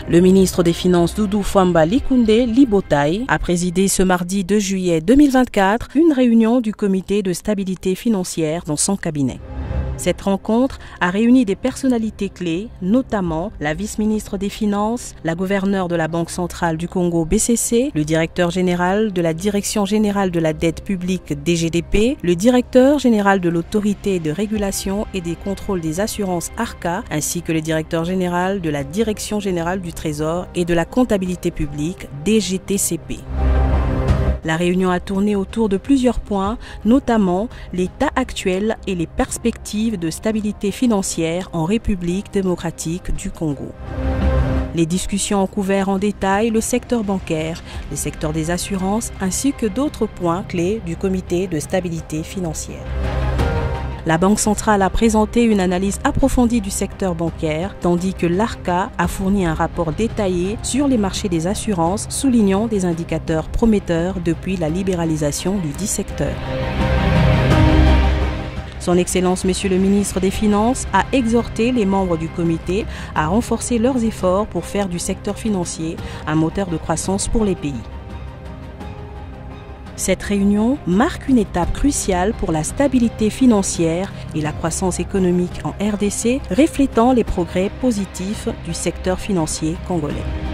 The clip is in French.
Le ministre des Finances Doudou Fwamba Likunde Libotaï a présidé ce mardi 2 juillet 2024 une réunion du comité de stabilité financière dans son cabinet. Cette rencontre a réuni des personnalités clés, notamment la vice-ministre des Finances, la gouverneure de la Banque centrale du Congo BCC, le directeur général de la Direction générale de la dette publique DGDP, le directeur général de l'autorité de régulation et des contrôles des assurances ARCA, ainsi que le directeur général de la Direction générale du Trésor et de la comptabilité publique DGTCP. La réunion a tourné autour de plusieurs points, notamment l'état actuel et les perspectives de stabilité financière en République démocratique du Congo. Les discussions ont couvert en détail le secteur bancaire, le secteur des assurances ainsi que d'autres points clés du comité de stabilité financière. La Banque centrale a présenté une analyse approfondie du secteur bancaire, tandis que l'ARCA a fourni un rapport détaillé sur les marchés des assurances, soulignant des indicateurs prometteurs depuis la libéralisation du dit secteur. Son Excellence, Monsieur le ministre des Finances, a exhorté les membres du comité à renforcer leurs efforts pour faire du secteur financier un moteur de croissance pour les pays. Cette réunion marque une étape cruciale pour la stabilité financière et la croissance économique en RDC, reflétant les progrès positifs du secteur financier congolais.